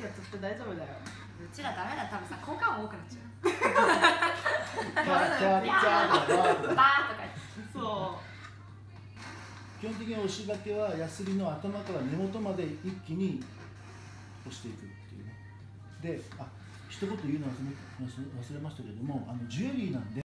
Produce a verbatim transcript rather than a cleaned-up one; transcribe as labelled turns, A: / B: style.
A: ってやっとって大丈夫だよ。
B: うちらダメだ、多分さ、効果音多くなっちゃう。
C: キャーキャーキャーとかバーとか。
B: バーとか。
A: そう。
C: 基本的に押しだけはヤスリの頭から根元まで一気に押していくっていうね。で、あ、一言言うの忘れ忘れましたけれども、あのジュエリーなんで。